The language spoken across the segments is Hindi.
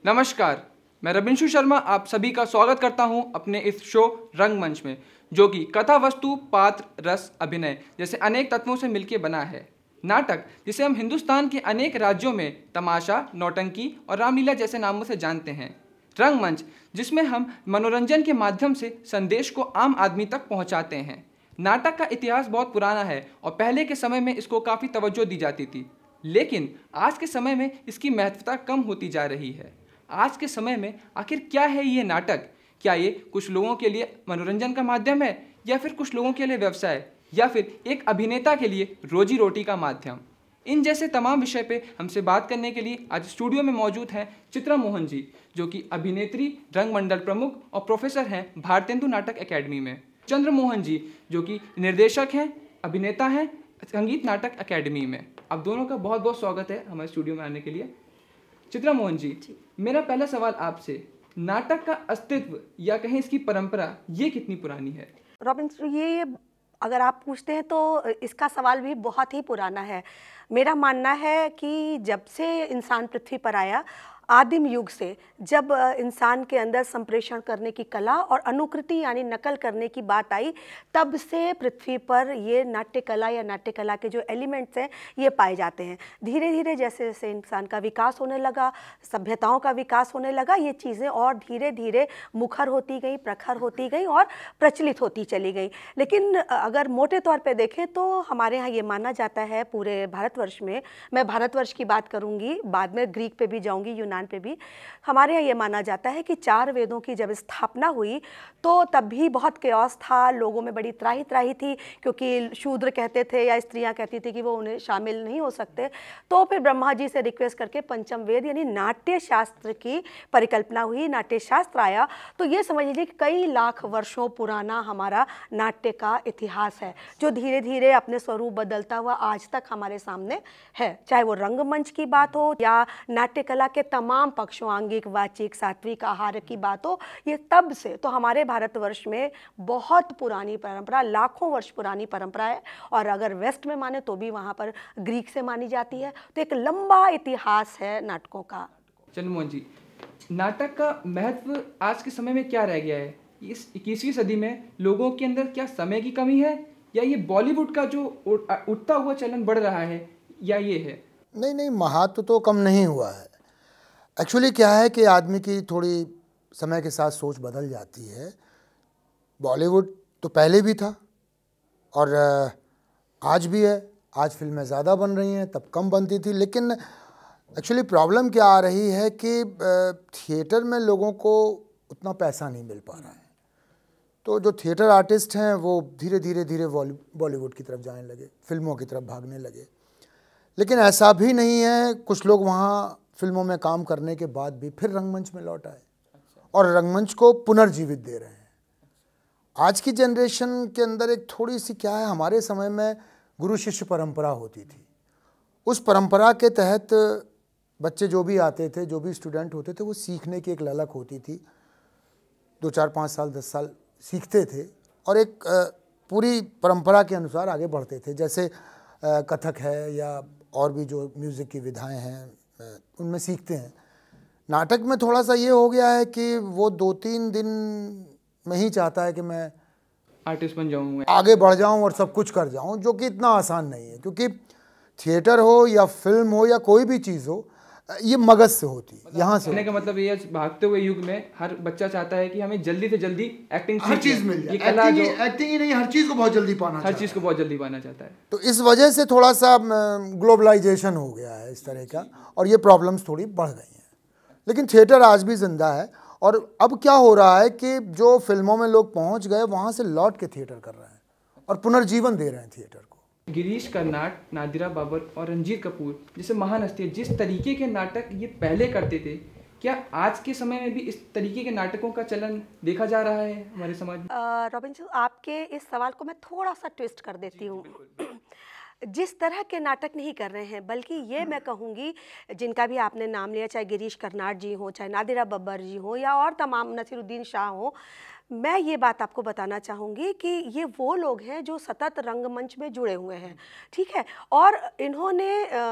नमस्कार, मैं रबिंशु शर्मा आप सभी का स्वागत करता हूं अपने इस शो रंगमंच में, जो कि कथा, वस्तु, पात्र, रस, अभिनय जैसे अनेक तत्वों से मिलकर बना है। नाटक, जिसे हम हिंदुस्तान के अनेक राज्यों में तमाशा, नौटंकी और रामलीला जैसे नामों से जानते हैं। रंगमंच, जिसमें हम मनोरंजन के माध्यम से संदेश को आम आदमी तक पहुंचाते हैं। नाटक का इतिहास बहुत पुराना है और पहले के समय में इसको काफ़ी तवज्जो दी जाती थी, लेकिन आज के समय में इसकी महत्वता कम होती जा रही है। आज के समय में आखिर क्या है ये नाटक? क्या ये कुछ लोगों के लिए मनोरंजन का माध्यम है, या फिर कुछ लोगों के लिए व्यवसाय, या फिर एक अभिनेता के लिए रोजी रोटी का माध्यम? इन जैसे तमाम विषय पे हमसे बात करने के लिए आज स्टूडियो में मौजूद हैं चित्रा मोहन जी, जो कि अभिनेत्री, रंगमंडल प्रमुख और प्रोफेसर हैं भारतेंदु नाटक एकेडमी में। चंद्र मोहन जी, जो कि निर्देशक हैं, अभिनेता हैं संगीत नाटक एकेडमी में। आप दोनों का बहुत बहुत स्वागत है हमारे स्टूडियो में आने के लिए। चित्रा मोहन जी, मेरा पहला सवाल आपसे, नाटक का अस्तित्व या कहें इसकी परंपरा ये कितनी पुरानी है? रॉबिन, ये अगर आप पूछते हैं तो इसका सवाल भी बहुत ही पुराना है। मेरा मानना है कि जब से इंसान पृथ्वी पर आया, आदिम युग से, जब इंसान के अंदर संप्रेषण करने की कला और अनुकृति यानी नकल करने की बात आई, तब से पृथ्वी पर ये नाट्य कला या नाट्य कला के जो एलिमेंट्स हैं ये पाए जाते हैं। धीरे धीरे जैसे जैसे इंसान का विकास होने लगा, सभ्यताओं का विकास होने लगा, ये चीज़ें और धीरे धीरे मुखर होती गई, प्रखर होती गई और प्रचलित होती चली गई। लेकिन अगर मोटे तौर पर देखें तो हमारे यहाँ ये माना जाता है पूरे भारतवर्ष में, मैं भारतवर्ष की बात करूँगी, बाद में ग्रीक पे भी जाऊँगी, यूनान पे भी, हमारे यहाँ ये माना जाता है कि 4 वेदों की जब स्थापना हुई तो तब भी बहुत केओस था, लोगों में बड़ी त्राही त्राही थी, क्योंकि शूद्र कहते थे या स्त्रियां कहती थी कि वो उन्हें शामिल नहीं हो सकते। तो फिर ब्रह्मा जी से रिक्वेस्ट करके पंचम वेद यानी नाट्य शास्त्र की परिकल्पना हुई, नाट्य शास्त्र आया। तो ये समझ लीजिए कि कई लाख वर्षों पुराना हमारा नाट्य का इतिहास है, जो धीरे धीरे अपने स्वरूप बदलता हुआ आज तक हमारे सामने है। चाहे वो रंगमंच की बात हो या नाट्य कला के तमाम पक्षों, आंगिक, वाचिक, सात्विक, आहार की बात हो, ये तब से तो हमारे भारतवर्ष में बहुत पुरानी परंपरा, लाखों वर्ष पुरानी परंपरा है। और अगर वेस्ट में माने तो भी वहाँ पर ग्रीक से मानी जाती है। तो एक लंबा इतिहास है नाटकों का। चंद्रमोहन जी, नाटक का महत्व आज के समय में क्या रह गया है? इस 21वीं सदी में लोगों के अंदर क्या समय की कमी है, या ये बॉलीवुड का जो उठता हुआ चलन बढ़ रहा है, या ये है? नहीं, महत्व तो कम नहीं हुआ है। एक्चुअली क्या है कि आदमी की थोड़ी समय के साथ सोच बदल जाती है। बॉलीवुड तो पहले भी था और आज भी है। आज फिल्में ज़्यादा बन रही हैं, तब कम बनती थी। लेकिन एक्चुअली प्रॉब्लम क्या आ रही है कि थिएटर में लोगों को उतना पैसा नहीं मिल पा रहा है। तो जो थिएटर आर्टिस्ट हैं वो धीरे धीरे बॉलीवुड की तरफ जाने लगे, फिल्मों की तरफ भागने लगे। लेकिन ऐसा भी नहीं है, कुछ लोग वहाँ फिल्मों में काम करने के बाद भी फिर रंगमंच में लौट आए और रंगमंच को पुनर्जीवित दे रहे हैं। आज की जनरेशन के अंदर एक थोड़ी सी क्या है, हमारे समय में गुरु शिष्य परंपरा होती थी। उस परंपरा के तहत बच्चे जो भी आते थे, जो भी स्टूडेंट होते थे, वो सीखने की एक ललक होती थी। 2, 4, 5 साल 10 साल सीखते थे और एक पूरी परंपरा के अनुसार आगे बढ़ते थे। जैसे कथक है या और भी जो म्यूज़िक की विधाएं हैं उनमें सीखते हैं। नाटक में थोड़ा सा ये हो गया है कि वो 2-3 दिन में ही चाहता है कि मैं आर्टिस्ट बन जाऊँ, आगे बढ़ जाऊँ और सब कुछ कर जाऊँ, जो कि इतना आसान नहीं है। क्योंकि थिएटर हो या फिल्म हो या कोई भी चीज़ हो, ये मगज से होती है। यहाँ से कहने का मतलब ये, भागते हुए युग में हर बच्चा चाहता है कि हमें जल्दी से जल्दी एक्टिंग, हर चीज़ मिल जाए। एक्टिंग ही नहीं, हर चीज़ को बहुत जल्दी पाना, हर चीज़ को बहुत जल्दी पाना चाहता है। तो इस वजह से थोड़ा सा ग्लोबलाइजेशन हो गया है इस तरह का, और ये प्रॉब्लम्स थोड़ी बढ़ गई हैं। लेकिन थिएटर आज भी जिंदा है। और अब क्या हो रहा है कि जो फिल्मों में लोग पहुंच गए, वहाँ से लौट के थिएटर कर रहे हैं और पुनर्जीवन दे रहे हैं थिएटर को। गिरीश कर्नाड, नादिरा बाबर और रंजीत कपूर जैसे महान हस्ती, जिस तरीके के नाटक ये पहले करते थे, क्या आज के समय में भी इस तरीके के नाटकों का चलन देखा जा रहा है हमारे समाज में? रॉबिन जी, आपके इस सवाल को मैं थोड़ा सा ट्विस्ट कर देती हूँ। जिस तरह के नाटक नहीं कर रहे हैं, बल्कि ये मैं कहूँगी, जिनका भी आपने नाम लिया, चाहे गिरीश कर्नाड जी हो, चाहे नादिरा बब्बर जी हो, या और तमाम नसीरुद्दीन शाह हो, मैं ये बात आपको बताना चाहूँगी कि ये वो लोग हैं जो सतत रंगमंच में जुड़े हुए हैं, ठीक है। और इन्होंने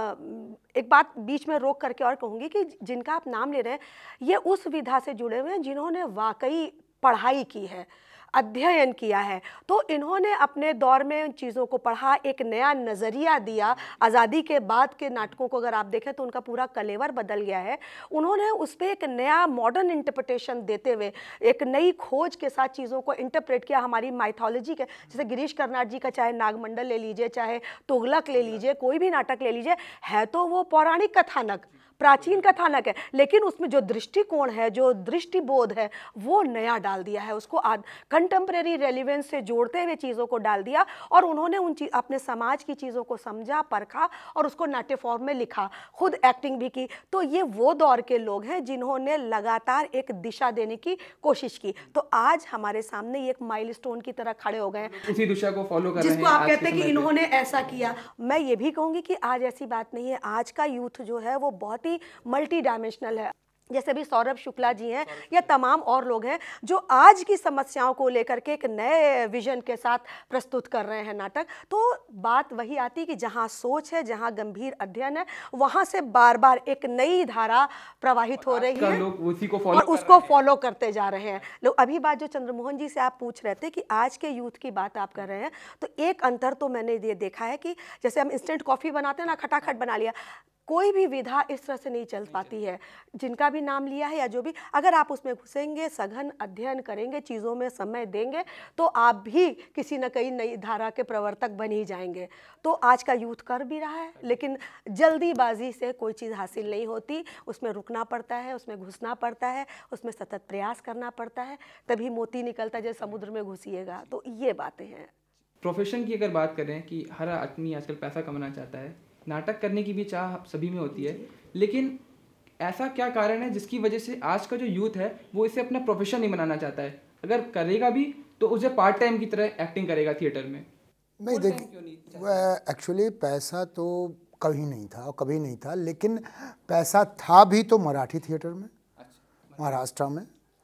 एक बात बीच में रोक करके और कहूँगी कि जिनका आप नाम ले रहे हैं, ये उस विधा से जुड़े हुए हैं जिन्होंने वाकई पढ़ाई की है, अध्ययन किया है। तो इन्होंने अपने दौर में उन चीज़ों को पढ़ा, एक नया नज़रिया दिया। आज़ादी के बाद के नाटकों को अगर आप देखें तो उनका पूरा कलेवर बदल गया है। उन्होंने उस पर एक नया मॉडर्न इंटरप्रिटेशन देते हुए एक नई खोज के साथ चीज़ों को इंटरप्रेट किया। हमारी माइथोलॉजी के, जैसे गिरीश कर्नाड जी का चाहे नागमंडल ले लीजिए, चाहे तुगलक ले लीजिए, कोई भी नाटक ले लीजिए, है तो वो पौराणिक कथानक, प्राचीन कथानक है, लेकिन उसमें जो दृष्टिकोण है, जो दृष्टिबोध है, वो नया डाल दिया है। उसको कंटेम्प्रेरी रेलिवेंस से जोड़ते हुए चीज़ों को डाल दिया, और उन्होंने अपने समाज की चीज़ों को समझा, परखा और उसको नाट्य फॉर्म में लिखा, खुद एक्टिंग भी की। तो ये वो दौर के लोग हैं जिन्होंने लगातार एक दिशा देने की कोशिश की। तो आज हमारे सामने ये एक माइलस्टोन की तरह खड़े हो गए हैं, उसी दिशा को फॉलो कर रहे हैं, जिसको आप कहते हैं कि इन्होंने ऐसा किया। मैं ये भी कहूँगी कि आज ऐसी बात नहीं है। आज का यूथ जो है वो बहुत मल्टी डायमेंशनल है। जैसे भी सौरभ शुक्ला जी हैं या तमाम और लोग हैं जो आज की समस्याओं को लेकर के एक नए विजन के साथ प्रस्तुत कर रहे हैं नाटक। तो बात वही आती है कि जहां सोच है, जहां गंभीर अध्ययन है, वहां से बार बार एक नई धारा प्रवाहित हो रही है, लोग उसी को और उसको फॉलो करते जा रहे हैं लोग। अभी बात जो चंद्रमोहन जी से आप पूछ रहे थे कि आज के यूथ की बात आप कर रहे हैं, तो एक अंतर तो मैंने ये देखा है कि जैसे हम इंस्टेंट कॉफ़ी बनाते हैं ना, खटाखट बना लिया, कोई भी विधा इस तरह से नहीं चल पाती है। जिनका भी नाम लिया है या जो भी, अगर आप उसमें घुसेंगे, सघन अध्ययन करेंगे, चीज़ों में समय देंगे, तो आप भी किसी न कहीं नई धारा के प्रवर्तक बन ही जाएंगे। तो आज का यूथ कर भी रहा है, लेकिन जल्दीबाजी से कोई चीज़ हासिल नहीं होती। उसमें रुकना पड़ता है, उसमें घुसना पड़ता है, उसमें सतत प्रयास करना पड़ता है, तभी मोती निकलता है। जैसे समुद्र में घुसिएगा। तो ये बातें हैं। प्रोफेशन की अगर बात करें कि हर आदमी आजकल पैसा कमाना चाहता है, नाटक करने की भी चाह सभी में होती है, लेकिन ऐसा क्या कारण है जिसकी वजह से आज का जो यूथ है वो इसे अपना प्रोफेशन नहीं बनाना चाहता है? अगर करेगा भी तो उसे पार्ट टाइम की तरह एक्टिंग करेगा थिएटर में। नहीं, देखिए, एक्चुअली पैसा तो कभी नहीं था और कभी नहीं था, लेकिन पैसा था भी तो मराठी थिएटर में, महाराष्ट्र में,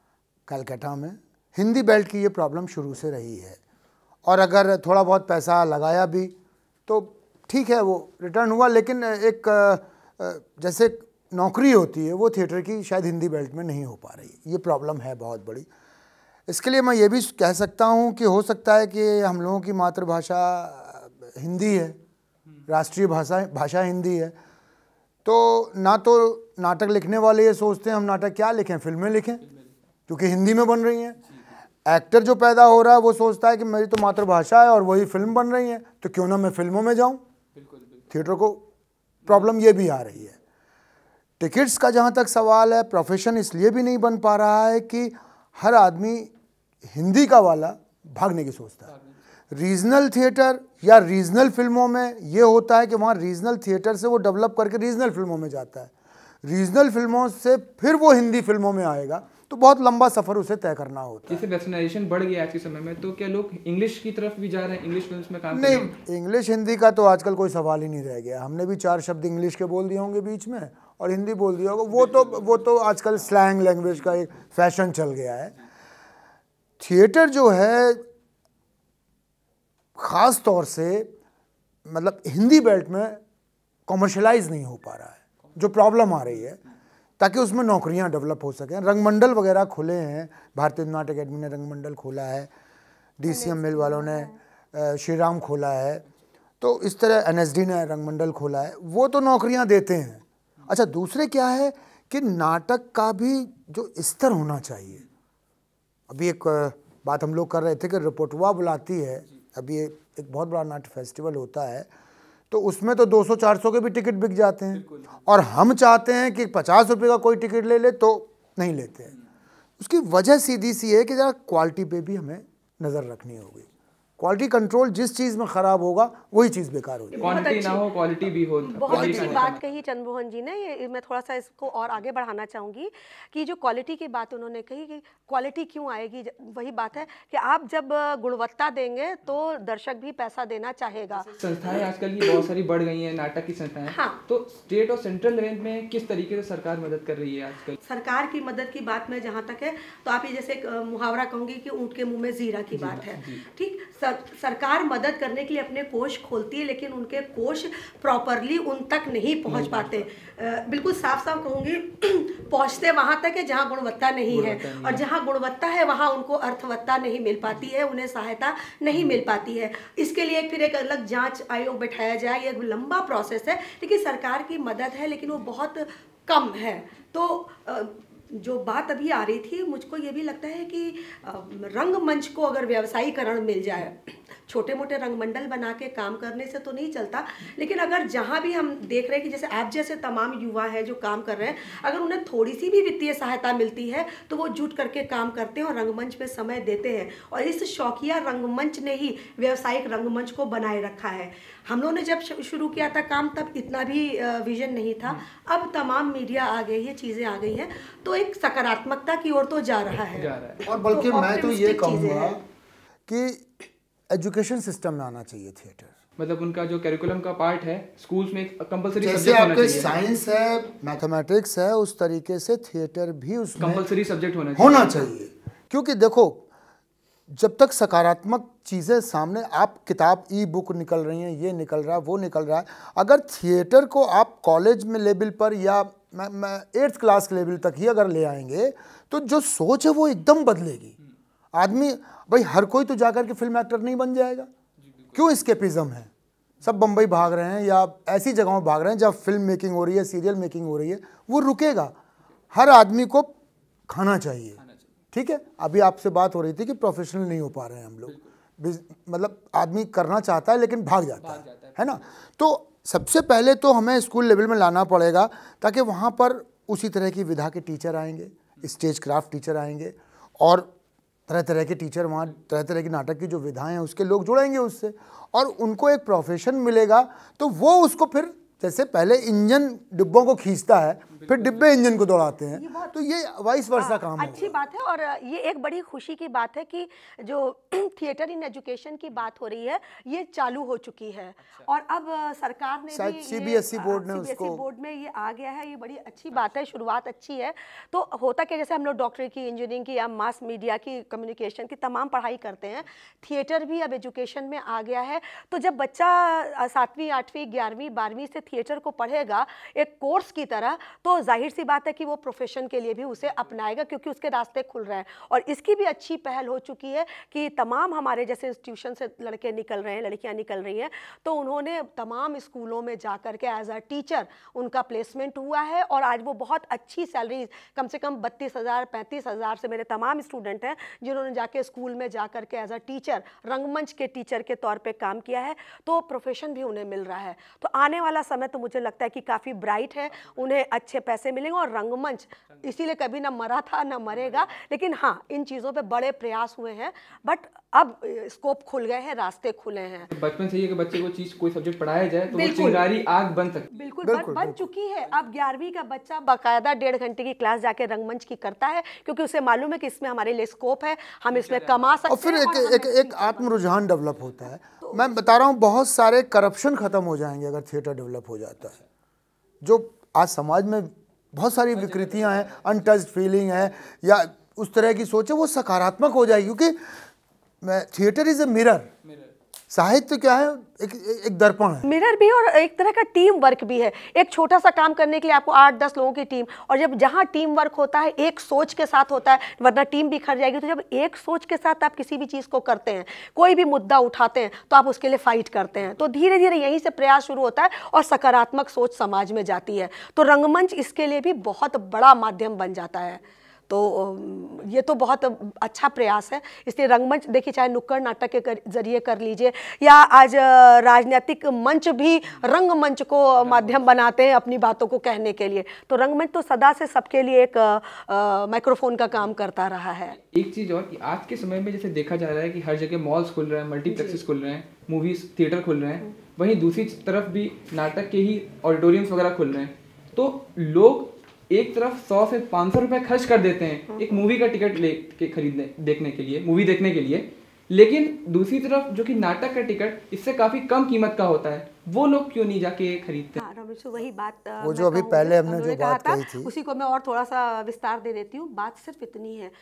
कलकत्ता में। हिंदी बेल्ट की ये प्रॉब्लम शुरू से रही है, और अगर थोड़ा बहुत पैसा लगाया भी तो ठीक है, वो रिटर्न हुआ। लेकिन एक जैसे नौकरी होती है वो थिएटर की शायद हिंदी बेल्ट में नहीं हो पा रही। ये प्रॉब्लम है बहुत बड़ी। इसके लिए मैं ये भी कह सकता हूँ कि हो सकता है कि हम लोगों की मातृभाषा हिंदी है, राष्ट्रीय भाषा हिंदी है, तो नाटक लिखने वाले ये सोचते हैं हम नाटक क्या लिखें, फिल्में लिखें, क्योंकि हिंदी में बन रही हैं। एक्टर जो पैदा हो रहा है वो सोचता है कि मेरी तो मातृभाषा है और वही फिल्म बन रही है, तो क्यों ना मैं फिल्मों में जाऊं। थिएटर को प्रॉब्लम ये भी आ रही है। टिकट्स का जहां तक सवाल है, प्रोफेशन इसलिए भी नहीं बन पा रहा है कि हर आदमी हिंदी का वाला भागने की सोचता है। रीजनल थिएटर या रीजनल फिल्मों में ये होता है कि वहाँ रीजनल थिएटर से वो डेवलप करके रीजनल फिल्मों में जाता है, रीजनल फिल्मों से फिर वो हिंदी फिल्मों में आएगा, तो बहुत लंबा सफ़र उसे तय करना होता है। जैसे वेस्टर्नाइजेशन बढ़ गया आज के समय में, तो क्या लोग इंग्लिश की तरफ भी जा रहे हैं, इंग्लिश फिल्म्स में काम नहीं, इंग्लिश हिंदी का तो आजकल कोई सवाल ही नहीं रह गया। हमने भी 4 शब्द इंग्लिश के बोल दिए होंगे बीच में और हिंदी बोल दिया होगा, वो तो आजकल स्लैंग लैंग्वेज का एक फैशन चल गया है। थिएटर जो है ख़ास तौर से मतलब हिंदी बेल्ट में कॉमर्शलाइज नहीं हो पा रहा है, जो प्रॉब्लम आ रही है, ताकि उसमें नौकरियां डेवलप हो सकें। रंगमंडल वगैरह खुले हैं, भारतीय नाट्य अकेडमी ने रंगमंडल खोला है, DCM मिल वालों ने श्रीराम खोला है, तो इस तरह NSD ने रंगमंडल खोला है, वो तो नौकरियां देते हैं। अच्छा, दूसरे क्या है कि नाटक का भी जो स्तर होना चाहिए। अभी एक बात हम लोग कर रहे थे कि रिपोर्टवा बुलाती है, अभी एक बहुत बड़ा नाट्य फेस्टिवल होता है, तो उसमें तो 200-400 के भी टिकट बिक जाते हैं, और हम चाहते हैं कि 50 रुपये का कोई टिकट ले ले, तो नहीं लेते हैं। उसकी वजह सीधी सी है कि ज़रा क्वालिटी पे भी हमें नज़र रखनी होगी। क्वालिटी कंट्रोल जिस चीज़ में ख़राब होगा वही चीज़ बेकार होगी। क्वांटिटी ना हो, क्वालिटी भी हो। बहुत अच्छी बात कही चंद्रमोहन जी ने। ये मैं थोड़ा सा इसको और आगे बढ़ाना चाहूँगी कि जो क्वालिटी की बात उन्होंने कही कि क्वालिटी क्यों आएगी, वही बात है कि आप जब गुणवत्ता देंगे तो दर्शक भी पैसा देना चाहेगा। संस्थाएं आजकल की बहुत सारी बढ़ गई हैं, नाटक की संस्थाएं। हाँ। तो स्टेट और सेंट्रल रेंज में किस तरीके से सरकार मदद कर रही है आजकल? सरकार की मदद की बात में जहाँ तक है तो आप ये जैसे एक मुहावरा कहूँगी कि ऊँट के मुंह में जीरा की बात है। ठीक, सरकार मदद करने के लिए अपने कोष खोलती है, लेकिन उनके कोष प्रॉपरली उन तक नहीं पहुँच पाते। बिल्कुल साफ साफ कहूँगी पहुँचते वहाँ तक है जहाँ गुणवत्ता नहीं है, और जहाँ गुणवत्ता है वहाँ उनको अर्थवत्ता नहीं मिल पाती है, उन्हें सहायता नहीं मिल पाती है। इसके लिए फिर एक अलग जांच आयोग बैठाया जाए, ये लंबा प्रोसेस है। लेकिन सरकार की मदद है, लेकिन वो बहुत कम है। तो जो बात अभी आ रही थी, मुझको ये भी लगता है कि रंगमंच को अगर व्यवसायीकरण मिल जाए, छोटे मोटे रंगमंडल बना के काम करने से तो नहीं चलता, लेकिन अगर जहाँ भी हम देख रहे हैं कि जैसे आप जैसे तमाम युवा हैं जो काम कर रहे हैं, अगर उन्हें थोड़ी सी भी वित्तीय सहायता मिलती है तो वो जुट करके काम करते हैं और रंगमंच पे समय देते हैं। और इस शौकिया रंगमंच ने ही व्यावसायिक रंगमंच को बनाए रखा है। हम लोगों ने जब शुरू किया था काम, तब इतना भी विजन नहीं था। अब तमाम मीडिया आ गई है, चीज़ें आ गई हैं, तो एक सकारात्मकता की ओर तो जा रहा है। और बल्कि मैं तो ये कहूँगा कि एजुकेशन सिस्टम में आना चाहिए थिएटर। मतलब उनका जो करिकुलम का पार्ट है स्कूल्स में एक कंपलसरी जैसे सब्जेक्ट होना आपके चाहिए। साइंस है, मैथमेटिक्स है, उस तरीके से थिएटर भी उसमें कंपलसरी सब्जेक्ट होना चाहिए। क्योंकि देखो, जब तक सकारात्मक चीज़ें सामने, आप किताब ई बुक निकल रही हैं, ये निकल रहा है, वो निकल रहा है, अगर थिएटर को आप कॉलेज में लेवल पर या मैं 8th क्लास के लेवल तक ही अगर ले आएंगे तो जो सोच है वो एकदम बदलेगी। आदमी, भाई हर कोई तो जाकर के फिल्म एक्टर नहीं बन जाएगा। क्यों एस्केपिज्म है, सब बम्बई भाग रहे हैं या ऐसी जगहों भाग रहे हैं जहाँ फिल्म मेकिंग हो रही है, सीरियल मेकिंग हो रही है, वो रुकेगा। हर आदमी को खाना चाहिए। ठीक है, अभी आपसे बात हो रही थी कि प्रोफेशनल नहीं हो पा रहे हैं हम लोग, मतलब आदमी करना चाहता है लेकिन भाग जाता है ना। तो सबसे पहले तो हमें स्कूल लेवल में लाना पड़ेगा, ताकि वहाँ पर उसी तरह की विधा के टीचर आएंगे, स्टेज क्राफ्ट टीचर आएंगे, और तरह तरह के टीचर वहाँ, तरह तरह की नाटक की जो विधाएं हैं उसके लोग जुड़ेंगे उससे, और उनको एक प्रोफेशन मिलेगा। तो वो उसको फिर, जैसे पहले इंजन डिब्बों को खींचता है, फिर डिब्बे इंजन को दौड़ाते हैं, तो ये वाइस वर्सा काम है। अच्छी बात है। और ये एक बड़ी खुशी की बात है कि जो थिएटर इन एजुकेशन की बात हो रही है, ये चालू हो चुकी है। और अब सरकार ने भी सीबीएसई बोर्ड ने उसको, बोर्ड में ये आ गया है। ये बड़ी अच्छी बात है, शुरुआत अच्छी है। तो होता क्या, जैसे हम लोग डॉक्टरी की, इंजीनियरिंग की या मास मीडिया की, कम्युनिकेशन की तमाम पढ़ाई करते हैं, थिएटर भी अब एजुकेशन में आ गया है। तो जब बच्चा 7वीं 8वीं 11वीं 12वीं से थिएटर को पढ़ेगा एक कोर्स की तरह, तो जाहिर सी बात है कि वो प्रोफेशन के लिए भी उसे अपनाएगा, क्योंकि उसके रास्ते खुल रहे हैं। और इसकी भी अच्छी पहल हो चुकी है कि तमाम हमारे जैसे इंस्टीट्यूशन से लड़के निकल रहे हैं, लड़कियां निकल रही हैं, तो उन्होंने तमाम स्कूलों में जाकर के एज अ टीचर उनका प्लेसमेंट हुआ है। और आज वो बहुत अच्छी सैलरी, कम से कम 32,000 35,000 से मेरे तमाम स्टूडेंट हैं जिन्होंने जाके स्कूल में जाकर के एज अ टीचर, रंगमंच के टीचर के तौर पर काम किया है। तो प्रोफेशन भी उन्हें मिल रहा है। तो आने वाला समय तो मुझे लगता है कि काफ़ी ब्राइट है, उन्हें अच्छे पैसे मिलेंगे। और रंगमंच इसीलिए कभी ना मरा था ना मरेगा, लेकिन हाँ, इन चीज़ों पे बड़े प्रयास हुए हैं, बट अब स्कोप खुल गए हैं, रास्ते खुले हैं। बचपन से ही कि बच्चे को चीज, कोई सब्जेक्ट पढ़ाया जाए तो वो चिंगारी आग बन सकती। बिल्कुल बन चुकी है। अब 11वीं का बच्चा बाकायदा 1.5 घंटे की क्लास जाके रंगमंच की करता है, क्योंकि उसे मालूम है कि इसमें हमारे लिए स्कोप है, हम इसमें कमा सकते हैं। और फिर एक आत्म रुझान डेवलप होता है। मैं बता रहा हूँ, बहुत सारे करप्शन खत्म हो जाएंगे अगर थिएटर डेवलप हो जाता है। जो आज समाज में बहुत सारी विकृतियां हैं, अनटच्ड फीलिंग है या उस तरह की सोच है, वो सकारात्मक हो जाएगी। क्योंकि थिएटर इज ए मिरर। साहित्य क्या है, एक दर्पण है, मिरर भी, और एक तरह का टीम वर्क भी है। एक छोटा सा काम करने के लिए आपको 8-10 लोगों की टीम, और जब जहाँ टीम वर्क होता है एक सोच के साथ होता है, वरना टीम बिखर जाएगी। तो जब एक सोच के साथ आप किसी भी चीज़ को करते हैं, कोई भी मुद्दा उठाते हैं, तो आप उसके लिए फाइट करते हैं। तो धीरे धीरे यहीं से प्रयास शुरू होता है और सकारात्मक सोच समाज में जाती है। तो रंगमंच इसके लिए भी बहुत बड़ा माध्यम बन जाता है। तो ये तो बहुत अच्छा प्रयास है। इसलिए रंगमंच देखिए, चाहे नुक्कड़ नाटक के जरिए कर लीजिए, या आज राजनीतिक मंच भी रंगमंच को माध्यम बनाते हैं अपनी बातों को कहने के लिए। तो रंगमंच तो सदा से सबके लिए एक माइक्रोफोन का काम करता रहा है। एक चीज़ और कि आज के समय में जैसे देखा जा रहा है कि हर जगह मॉल्स खुल रहे हैं, मल्टीप्लेक्सेस खुल रहे हैं, मूवीज थिएटर खुल रहे हैं, वहीं दूसरी तरफ भी नाटक के ही ऑडिटोरियम्स वगैरह खुल रहे हैं। तो लोग एक तरफ 100 से 500 रुपए खर्च कर देते हैं एक मूवी का टिकट ले के खरीदने देखने के लिए, मूवी देखने के लिए, लेकिन दूसरी तरफ जो कि नाटक का टिकट इससे काफ़ी कम कीमत का होता है, वो लोग क्यों नहीं जाके खरीदते? हाँ रमेश, वही बात वो जो अभी पहले हमने जो बात कही थी, उसी को मैं और थोड़ा सा विस्तार दे देती हूँ। बात सिर्फ इतनी है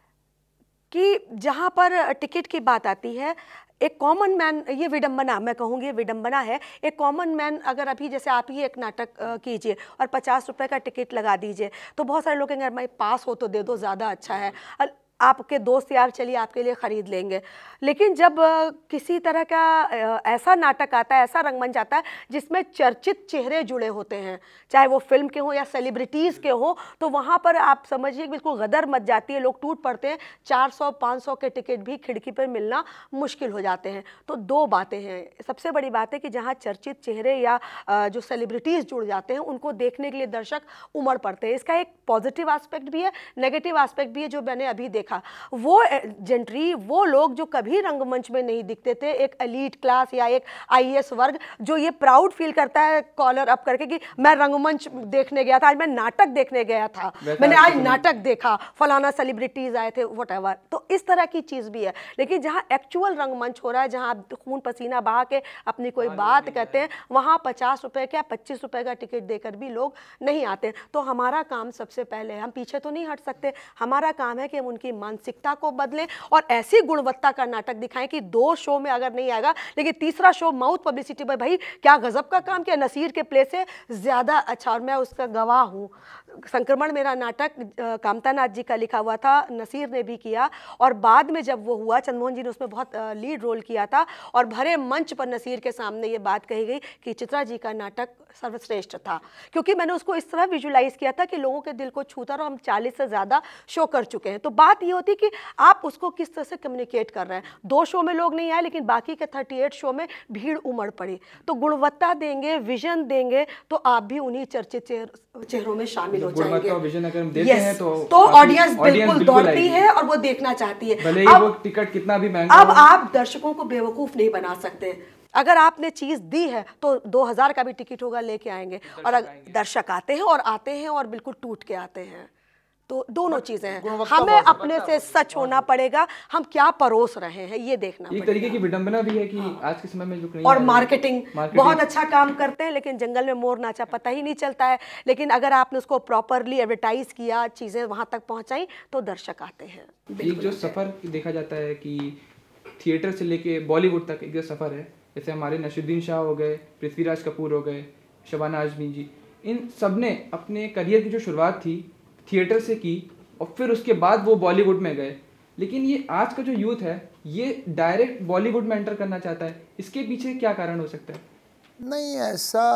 कि जहाँ पर टिकट की बात आती है, एक कॉमन मैन, ये विडंबना, मैं कहूँगी विडंबना है। एक कॉमन मैन अगर अभी जैसे आप ही एक नाटक कीजिए और 50 रुपए का टिकट लगा दीजिए, तो बहुत सारे लोग कहेंगे मैं पास हो तो दे दो, ज़्यादा अच्छा है, आपके दोस्त यार चलिए आपके लिए ख़रीद लेंगे। लेकिन जब किसी तरह का ऐसा नाटक आता है, ऐसा रंगमंच आता है जिसमें चर्चित चेहरे जुड़े होते हैं, चाहे वो फिल्म के हों या सेलिब्रिटीज़ के हों, तो वहाँ पर आप समझिए बिल्कुल गदर मच जाती है, लोग टूट पड़ते हैं। 400-500 के टिकट भी खिड़की पर मिलना मुश्किल हो जाते हैं। तो दो बातें हैं। सबसे बड़ी बात है कि जहाँ चर्चित चेहरे या जो सेलिब्रिटीज़ जुड़ जाते हैं, उनको देखने के लिए दर्शक उमड़ पड़ते हैं। इसका एक पॉजिटिव एस्पेक्ट भी है, नेगेटिव एस्पेक्ट भी है। जो मैंने अभी देखा, वो जेंट्री, वो लोग जो कभी रंगमंच में नहीं दिखते थे, एक एलीट क्लास या एक आईएएस वर्ग जो ये प्राउड फील करता है कॉलर अप करके कि मैं रंगमंच देखने गया था, आज मैं नाटक देखने गया था, मैंने आज नाटक देखा, फलाना सेलिब्रिटीज आए थे, व्हाटएवर। तो इस तरह की चीज भी है। लेकिन जहाँ एक्चुअल रंगमंच हो रहा है, जहाँ आप खून पसीना बहा के अपनी कोई बात कहते हैं, वहाँ 50 रुपए का 25 रुपए का टिकट देकर भी लोग नहीं आते। तो हमारा काम सबसे पहले, हम पीछे तो नहीं हट सकते, हमारा काम है कि हम उनकी मानसिकता को बदलें और ऐसी गुणवत्ता का नाटक दिखाएं कि 2 शो में अगर नहीं आएगा, लेकिन तीसरा शो माउथ पब्लिसिटी पर, भाई क्या गजब का काम किया, नसीर के प्ले से ज़्यादा अच्छा। और मैं उसका गवाह हूँ। संक्रमण मेरा नाटक कामतानाथ जी का लिखा हुआ था, नसीर ने भी किया, और बाद में जब वो हुआ, चंद्रमोहन जी ने उसमें बहुत लीड रोल किया था, और भरे मंच पर नसीर के सामने ये बात कही गई कि चित्रा जी का नाटक सर्वश्रेष्ठ था, क्योंकि मैंने उसको इस तरह विजुलाइज किया था कि लोगों के दिल को छूता, और हम 40 से ज़्यादा शो कर चुके हैं। तो बात ये होती कि आप उसको किस तरह से कम्युनिकेट कर रहे हैं। 2 शो में लोग नहीं आए, लेकिन बाकी के 38 शो में भीड़ उमड़ पड़ी। तो गुणवत्ता देंगे, विजन देंगे, तो आप भी उन्हीं चर्चित चेहरों में शामिल हो जाएंगे। विजन अगर हम देते हैं तो ऑडियंस बिल्कुल दौड़ती है और वो देखना चाहती है। भले ही वो टिकट कितना भी महंगा अब आप दर्शकों को बेवकूफ नहीं बना सकते। अगर आपने चीज दी है तो 2000 का भी टिकट होगा, लेके आएंगे, और दर्शक आते हैं और बिल्कुल टूट के आते हैं। तो दोनों चीजें हैं। हमें अपने से सच होना पड़ेगा, हम क्या परोस रहे हैं ये देखना पड़ेगा। एक तरीके की विडंबना भी है कि आज के समय में जो और मार्केटिंग बहुत अच्छा काम करते हैं, लेकिन जंगल में मोर नाचा पता ही नहीं चलता है। लेकिन अगर आपने उसको प्रॉपरली एडवर्टाइज किया, चीजें वहां तक पहुंचाई, तो दर्शक आते हैं। एक जो सफर देखा जाता है कि थिएटर से लेके बॉलीवुड तक एक जो सफर है, जैसे हमारे नसीरुद्दीन शाह हो गए, पृथ्वीराज कपूर हो गए, शबाना आजमी जी, इन सब ने अपने करियर की जो शुरुआत थी थिएटर से की, और फिर उसके बाद वो बॉलीवुड में गए। लेकिन ये आज का जो यूथ है, ये डायरेक्ट बॉलीवुड में एंटर करना चाहता है। इसके पीछे क्या कारण हो सकता है? नहीं, ऐसा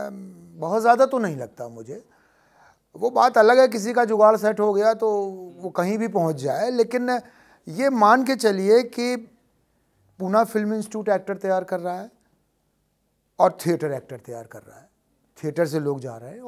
बहुत ज़्यादा तो नहीं लगता मुझे। वो बात अलग है, किसी का जुगाड़ सेट हो गया तो वो कहीं भी पहुंच जाए। लेकिन ये मान के चलिए कि पूना फिल्म इंस्टीट्यूट एक्टर तैयार कर रहा है और थिएटर एक्टर तैयार कर रहा है। थिएटर से लोग जा रहे हैं,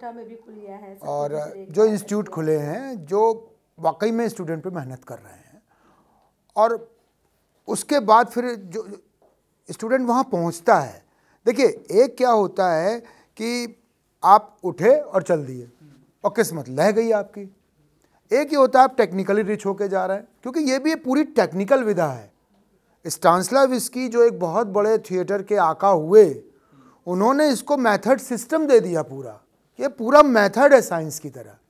और जो इंस्टीट्यूट खुले हैं जो वाकई में स्टूडेंट पे मेहनत कर रहे हैं, और उसके बाद फिर जो स्टूडेंट वहाँ पहुँचता है। देखिए, एक क्या होता है कि आप उठे और चल दिए और किस्मत लह गई आपकी। एक ये होता है आप टेक्निकली रिच होके जा रहे हैं, क्योंकि ये भी पूरी टेक्निकल विधा है। स्टानिस्लावस्की जो एक बहुत बड़े थिएटर के आका हुए, उन्होंने इसको मेथड सिस्टम दे दिया पूरा। ये पूरा मेथड है साइंस की तरह।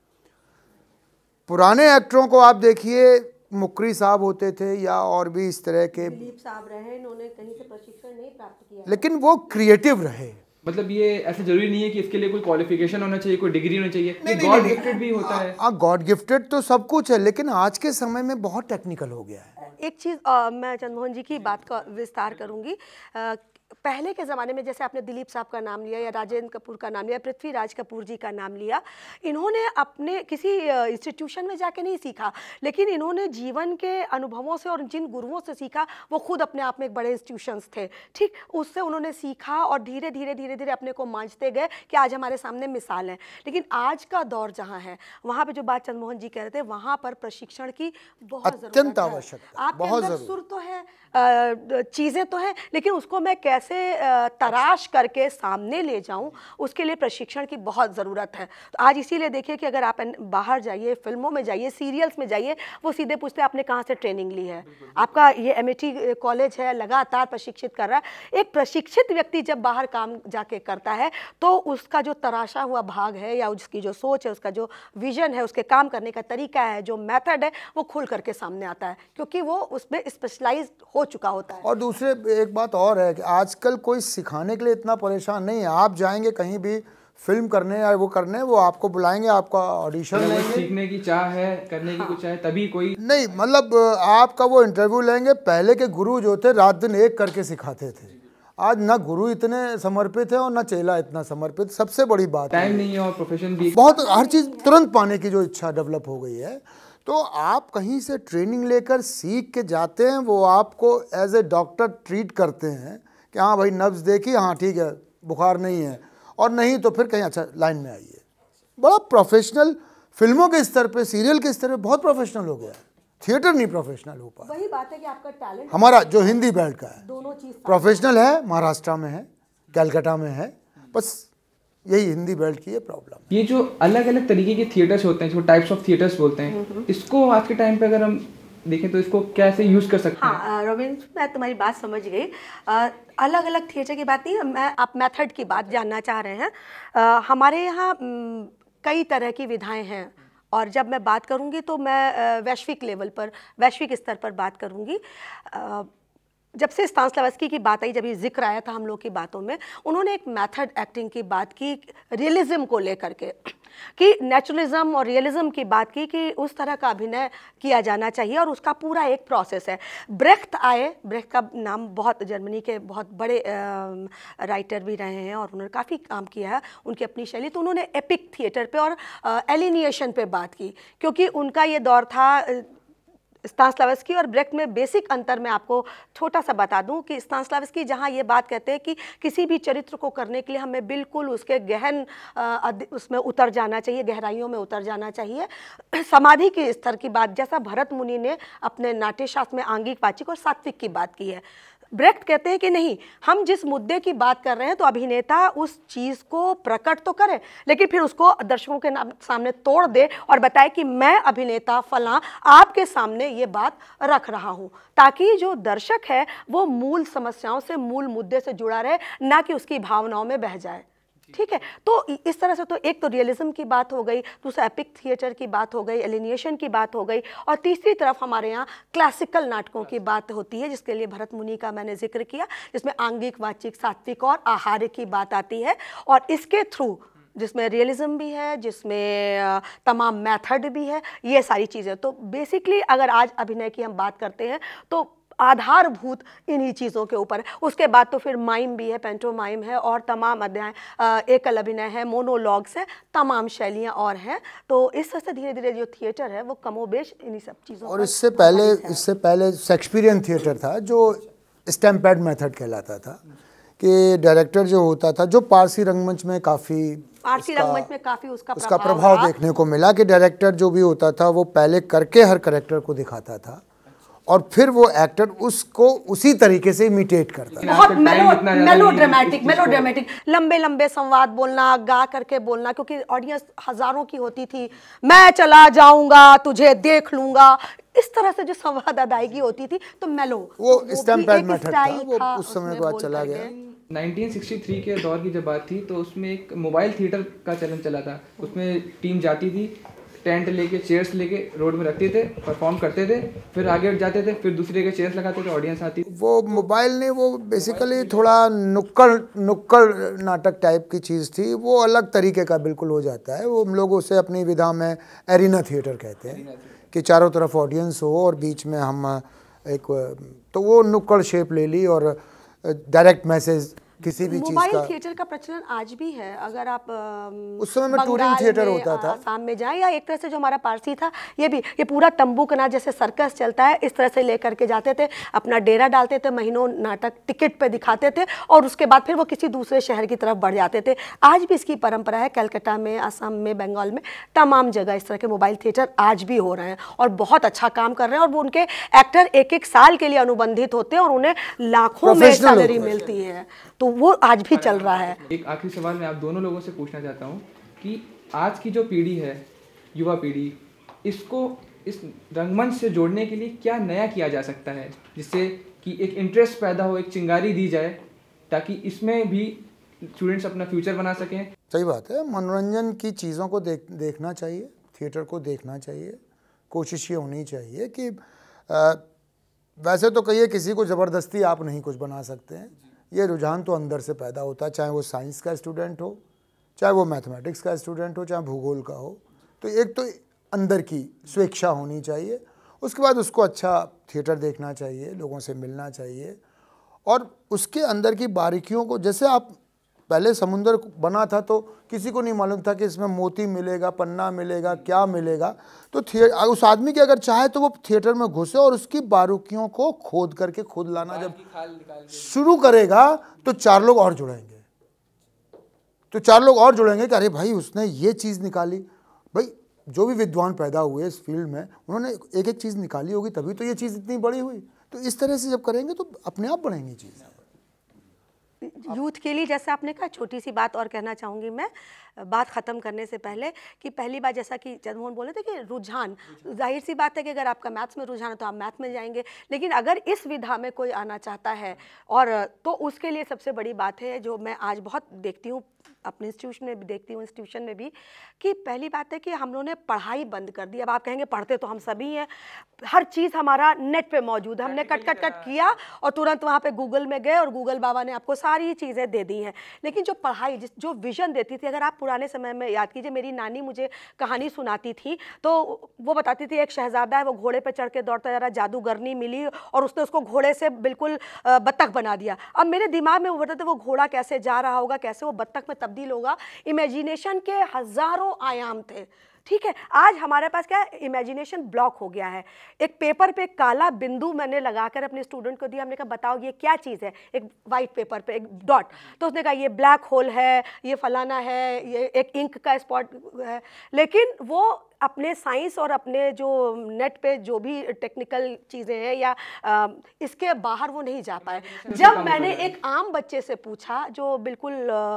पुराने एक्टरों को आप देखिए, मुकरी साहब होते थे या और भी इस तरह के, दिलीप साहब रहे, इन्होंने कहीं से प्रशिक्षण नहीं प्राप्त किया, लेकिन वो क्रिएटिव रहे। मतलब ये ऐसा जरूरी नहीं है कि इसके लिए कोई क्वालिफिकेशन होना चाहिए, कोई डिग्री होनी चाहिए। ये गॉड गिफ्टेड भी होता है। गॉड गिफ्टेड तो सब कुछ है, लेकिन आज के समय में बहुत टेक्निकल हो गया है। एक चीज़ मैं चंद्रमोहन जी की बात का विस्तार करूंगी। पहले के ज़माने में जैसे आपने दिलीप साहब का नाम लिया या राजेंद्र कपूर का नाम लिया, पृथ्वीराज कपूर जी का नाम लिया, इन्होंने अपने किसी इंस्टीट्यूशन में जाके नहीं सीखा, लेकिन इन्होंने जीवन के अनुभवों से और जिन गुरुओं से सीखा वो खुद अपने आप में एक बड़े इंस्टीट्यूशंस थे, ठीक, उससे उन्होंने सीखा और धीरे धीरे धीरे धीरे अपने को मांझते गए कि आज हमारे सामने मिसाल है। लेकिन आज का दौर जहाँ है, वहाँ पे जो बात चंद्रमोहन जी कह रहे थे, वहाँ पर प्रशिक्षण की बहुत अत्यंत आवश्यकता, आपके अंदर सुर तो है, चीज़ें तो है, लेकिन उसको मैं कैसे तराश करके सामने ले जाऊं, उसके लिए प्रशिक्षण की बहुत ज़रूरत है। तो आज इसीलिए देखिए कि अगर आप बाहर जाइए, फिल्मों में जाइए, सीरियल्स में जाइए, वो सीधे पूछते हैं आपने कहाँ से ट्रेनिंग ली है, आपका ये एमएटी कॉलेज है, लगातार प्रशिक्षित कर रहा है। एक प्रशिक्षित व्यक्ति जब बाहर काम जाके करता है तो उसका जो तराशा हुआ भाग है या उसकी जो सोच है, उसका जो विजन है, उसके काम करने का तरीका है, जो मेथड है, वो खुल करके सामने आता है, क्योंकि वो उसमें स्पेशलाइज हो चुका होता है। और दूसरे एक बात और है कि आजकल कोई सिखाने के लिए इतना परेशान नहीं है। आप जाएंगे कहीं भी फिल्म करने या वो करने, वो आपको बुलाएंगे, आपका ऑडिशन लेंगे, सीखने की चाह है, करने की कुछ है, तभी कोई नहीं, मतलब आपका वो इंटरव्यू लेंगे। पहले के गुरु जो थे रात दिन एक करके सिखाते थे, आज ना गुरु इतने समर्पित है और ना चेला इतना समर्पित। सबसे बड़ी बात टाइम नहीं है और प्रोफेशन भी बहुत, हर चीज़ तुरंत पाने की जो इच्छा डेवलप हो गई है। तो आप कहीं से ट्रेनिंग लेकर सीख के जाते हैं, वो आपको एज ए डॉक्टर ट्रीट करते हैं कि हाँ भाई नब्ज देखी, हाँ ठीक है बुखार नहीं है, और नहीं तो फिर कहीं अच्छा लाइन में आइए। बड़ा प्रोफेशनल, फिल्मों के स्तर पे, सीरियल के स्तर पे बहुत प्रोफेशनल हो गया है। थिएटर नहीं प्रोफेशनल हो पाया। वही बात है कि आपका टैलेंट हमारा जो हिंदी बेल्ट का है दोनों चीज प्रोफेशनल है, महाराष्ट्र में है, कलकत्ता में है, बस यही हिंदी बेल्ट की है प्रॉब्लम। ये जो अलग अलग तरीके के थिएटर्स होते हैं, जो टाइप्स ऑफ थिएटर्स बोलते हैं, इसको आज के टाइम पे अगर हम देखें तो इसको कैसे यूज कर सकते हैं? हाँ रविंद्र, मैं तुम्हारी बात समझ गई। अलग अलग थिएटर की बात नहीं, आप मेथड की बात जानना चाह रहे हैं। हमारे यहाँ कई तरह की विधाएं हैं, और जब मैं बात करूँगी तो मैं वैश्विक लेवल पर, वैश्विक स्तर पर बात करूँगी। जब से स्टानिस्लावस्की की बात आई, जब ये जिक्र आया था हम लोग की बातों में, उन्होंने एक मेथड एक्टिंग की बात की, रियलिज्म को लेकर के, कि नेचुरलिज्म और रियलिज्म की बात की कि उस तरह का अभिनय किया जाना चाहिए, और उसका पूरा एक प्रोसेस है। ब्रेख्ट आए, ब्रेख्ट का नाम बहुत, जर्मनी के बहुत बड़े राइटर भी रहे हैं और उन्होंने काफ़ी काम किया है, उनकी अपनी शैली। तो उन्होंने एपिक थिएटर पे और एलिनिएशन पे बात की, क्योंकि उनका ये दौर था। स्टानिस्लावस्की और ब्रेख्ट में बेसिक अंतर मैं आपको छोटा सा बता दूं कि स्टानिस्लावस्की जहां ये बात कहते हैं कि किसी भी चरित्र को करने के लिए हमें बिल्कुल उसके गहन उसमें उतर जाना चाहिए, गहराइयों में उतर जाना चाहिए, समाधि के स्तर की बात, जैसा भरत मुनि ने अपने नाट्यशास्त्र में आंगिक, वाचिक और सात्विक की बात की है। ब्रेख्ट कहते हैं कि नहीं, हम जिस मुद्दे की बात कर रहे हैं तो अभिनेता उस चीज़ को प्रकट तो करे, लेकिन फिर उसको दर्शकों के सामने तोड़ दे और बताए कि मैं अभिनेता फलां आपके सामने ये बात रख रहा हूँ, ताकि जो दर्शक है वो मूल समस्याओं से, मूल मुद्दे से जुड़ा रहे, ना कि उसकी भावनाओं में बह जाए। ठीक है, तो इस तरह से तो एक तो रियलिज्म की बात हो गई, दूसरा एपिक थिएटर की बात हो गई, एलिनिएशन की बात हो गई, और तीसरी तरफ हमारे यहाँ क्लासिकल नाटकों की बात होती है, जिसके लिए भरत मुनि का मैंने जिक्र किया, जिसमें आंगिक, वाचिक, सात्विक और आहार्य की बात आती है, और इसके थ्रू जिसमें रियलिज्म भी है, जिसमें तमाम मेथड भी है, ये सारी चीज़ें। तो बेसिकली अगर आज अभिनय की हम बात करते हैं तो आधारभूत इन्हीं चीज़ों के ऊपर। उसके बाद तो फिर माइम भी है, पेंटोमाइम है, और तमाम अध्याय, एकल अभिनय है, मोनोलॉग्स है, तमाम शैलियाँ और हैं। तो इस तरह से धीरे धीरे जो थिएटर है वो कमोबेश इन्हीं सब चीज़ों। और इससे पहले शेक्सपियरियन थिएटर था जो स्टैम्पेड मेथड कहलाता था, कि डायरेक्टर जो होता था, जो पारसी रंगमंच में काफ़ी उसका प्रभाव देखने को मिला, कि डायरेक्टर जो भी होता था वो पहले करके हर कैरेक्टर को दिखाता था, और फिर वो एक्टर उसको उसी तरीके से इमिटेट करता है। बहुत मेलोड्रामेटिक लंबे लंबे संवाद बोलना, गा करके बोलना, क्योंकि ऑडियंस हजारों की होती थी। मैं चला जाऊंगा, तुझे देख लूंगा, इस तरह से जो संवाद अदायगी होती थी, तो मेलो वो स्टैम्पेड मेथड था, वो उस समय के बाद चला गया। 1963 के दौर की जब बात थी तो उसमें एक मोबाइल थिएटर का चलन चला था। उसमें टीम जाती थी, टेंट लेके, चेयर्स लेके रोड में रखते थे, परफॉर्म करते थे, फिर आगे उठ जाते थे, फिर दूसरे के चेयर्स लगाते थे, ऑडियंस आती थी। वो मोबाइल ने, वो बेसिकली थोड़ा नुक्कड़ नाटक टाइप की चीज़ थी, वो अलग तरीके का बिल्कुल हो जाता है। वो हम लोग उसे अपनी विधा में एरिना थिएटर कहते हैं, कि चारों तरफ ऑडियंस हो और बीच में हम एक, तो वो नुक्कड़ शेप ले ली। और डायरेक्ट मैसेज किसी भी चीज़ मोबाइल का। थिएटर का प्रचलन आज भी है। अगर आप उस समय में टूरिंग थिएटर होता था, आसाम में जाएं, या एक तरह से जो हमारा पारसी था, ये पूरा तंबू का नाच जैसे सर्कस चलता है इस तरह से लेकर के जाते थे, अपना डेरा डालते थे, महीनों नाटक टिकट पे दिखाते थे और उसके बाद फिर वो किसी दूसरे शहर की तरफ बढ़ जाते थे। आज भी इसकी परंपरा है। कलकत्ता में, असम में, बंगाल में, तमाम जगह इस तरह के मोबाइल थिएटर आज भी हो रहे हैं और बहुत अच्छा काम कर रहे हैं। और वो उनके एक्टर एक एक साल के लिए अनुबंधित होते हैं और उन्हें लाखों में सैलरी मिलती है, तो वो आज भी चल रहा है। एक आखिरी सवाल मैं आप दोनों लोगों से पूछना चाहता हूँ कि आज की जो पीढ़ी है, युवा पीढ़ी, इसको इस रंगमंच से जोड़ने के लिए क्या नया किया जा सकता है जिससे कि एक इंटरेस्ट पैदा हो, एक चिंगारी दी जाए ताकि इसमें भी स्टूडेंट्स अपना फ्यूचर बना सकें। सही बात है, मनोरंजन की चीज़ों को देखना चाहिए, थिएटर को देखना चाहिए। कोशिश ये होनी चाहिए कि वैसे तो कहिए किसी को ज़बरदस्ती आप नहीं कुछ बना सकते हैं, ये रुझान तो अंदर से पैदा होता है, चाहे वो साइंस का स्टूडेंट हो, चाहे वो मैथमेटिक्स का स्टूडेंट हो, चाहे भूगोल का हो। तो एक तो अंदर की स्वेच्छा होनी चाहिए, उसके बाद उसको अच्छा थिएटर देखना चाहिए, लोगों से मिलना चाहिए और उसके अंदर की बारीकियों को, जैसे आप पहले समुंदर बना था तो किसी को नहीं मालूम था कि इसमें मोती मिलेगा, पन्ना मिलेगा, क्या मिलेगा। तो उस आदमी की अगर चाहे तो वो थिएटर में घुसे और उसकी बारीकियों को खोद करके खुद लाना जब शुरू करेगा तो चार लोग और जुड़ेंगे, कि अरे भाई उसने ये चीज़ निकाली। भाई जो भी विद्वान पैदा हुए इस फील्ड में, उन्होंने एक एक चीज़ निकाली होगी, तभी तो ये चीज़ इतनी बड़ी हुई। तो इस तरह से जब करेंगे तो अपने आप बढ़ेंगी चीज़। यूथ के लिए जैसा आपने कहा, छोटी सी बात और कहना चाहूँगी मैं बात ख़त्म करने से पहले कि पहली बात, जैसा कि चंद्रमोहन बोले थे कि रुझान, जाहिर सी बात है कि अगर आपका मैथ्स में रुझान है तो आप मैथ में जाएंगे, लेकिन अगर इस विधा में कोई आना चाहता है और तो उसके लिए सबसे बड़ी बात है जो मैं आज बहुत देखती हूँ अपने इंस्टीट्यूशन में भी देखती हूँ, इंस्टीट्यूशन में भी, कि पहली बात है कि हम लोगों ने पढ़ाई बंद कर दी। अब आप कहेंगे पढ़ते तो हम सभी हैं, हर चीज़ हमारा नेट पे मौजूद है, हमने कट किया और तुरंत वहाँ पे गूगल में गए और गूगल बाबा ने आपको सारी चीज़ें दे दी हैं। लेकिन जो पढ़ाई जो विजन देती थी, अगर आप पुराने समय में याद कीजिए, मेरी नानी मुझे कहानी सुनाती थी तो वो बताती थी एक शहजादा है, वो घोड़े पर चढ़ के दौड़ता जा रहा, जादूगरनी मिली और उसने उसको घोड़े से बिल्कुल बत्तख बना दिया। अब मेरे दिमाग में उभरता था वो घोड़ा कैसे जा रहा होगा, कैसे वो बत्तख में तब्दील होगा। इमेजिनेशन के हजारों आयाम थे, ठीक है। आज हमारे पास क्या है, इमेजिनेशन ब्लॉक हो गया है। एक पेपर पे काला बिंदु मैंने लगाकर अपने स्टूडेंट को दिया, हमने कहा बताओ ये क्या चीज़ है, एक वाइट पेपर पे एक डॉट, तो उसने कहा ये ब्लैक होल है, ये फलाना है, ये एक इंक का स्पॉट है। लेकिन वो अपने साइंस और अपने जो नेट पे जो भी टेक्निकल चीज़ें हैं या इसके बाहर वो नहीं जा पाए। जब मैंने एक आम बच्चे से पूछा जो बिल्कुल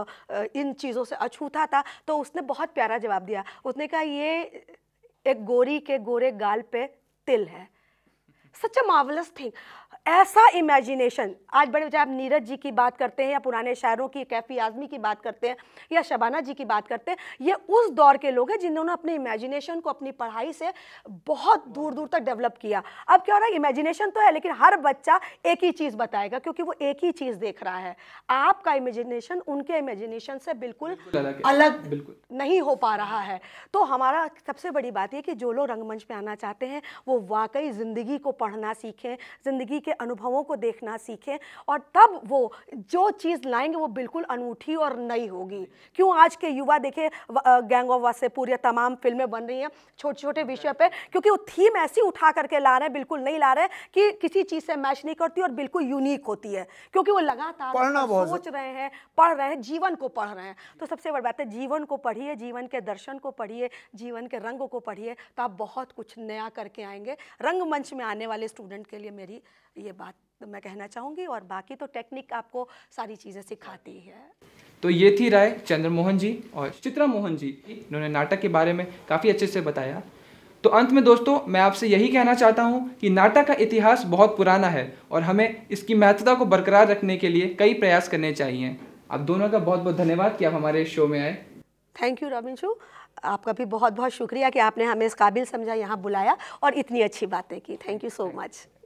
इन चीज़ों से अछूता था, तो उसने बहुत प्यारा जवाब दिया। उसने कहा ये एक गोरी के गोरे गाल पे तिल है। Such a marvellous thing. ऐसा इमेजिनेशन आज बड़े, चाहे आप नीरज जी की बात करते हैं या पुराने शायरों की, कैफी आजमी की बात करते हैं या शबाना जी की बात करते हैं, ये उस दौर के लोग हैं जिन्होंने अपने इमेजिनेशन को अपनी पढ़ाई से बहुत दूर दूर तक डेवलप किया। अब क्या हो रहा है, इमेजिनेशन तो है लेकिन हर बच्चा एक ही चीज़ बताएगा क्योंकि वो एक ही चीज़ देख रहा है। आपका इमेजिनेशन उनके इमेजिनेशन से बिल्कुल अलग नहीं हो पा रहा है। तो हमारा सबसे बड़ी बात यह कि जो लोग रंगमंच में आना चाहते हैं वो वाकई ज़िंदगी को पढ़ना सीखें, ज़िंदगी के अनुभवों को देखना सीखें और तब वो जो चीज़ लाएंगे वो बिल्कुल अनूठी और नई होगी। क्यों आज के युवा देखें, गैंग ऑफ वासेपुर या तमाम फिल्में बन रही हैं छोटे छोटे विषय पे, क्योंकि वो थीम ऐसी उठा करके ला रहे हैं, बिल्कुल नहीं ला रहे हैं कि किसी चीज़ से मैच नहीं करती और बिल्कुल यूनिक होती है, क्योंकि वो लगातार सोच रहे हैं, पढ़ रहे हैं, जीवन को पढ़ रहे हैं। तो सबसे बड़ी बात है जीवन को पढ़िए, जीवन के दर्शन को पढ़िए, जीवन के रंगों को पढ़िए, तो आप बहुत कुछ नया करके आएंगे। रंगमंच में आने वाले स्टूडेंट के लिए मेरी ये बात मैं कहना चाहूँगी और बाकी तो टेक्निक आपको सारी चीज़ें सिखाती है। तो ये थी राय चंद्रमोहन जी और चित्रा मोहन जी, इन्होंने नाटक के बारे में काफ़ी अच्छे से बताया। तो अंत में दोस्तों मैं आपसे यही कहना चाहता हूँ कि नाटक का इतिहास बहुत पुराना है और हमें इसकी महत्वता को बरकरार रखने के लिए कई प्रयास करने चाहिए। आप दोनों का बहुत बहुत धन्यवाद कि आप हमारे शो में आए। थैंक यू रविंशु, आपका भी बहुत बहुत शुक्रिया कि आपने हमें इस काबिल समझा, यहाँ बुलाया और इतनी अच्छी बातें की। Thank you so much.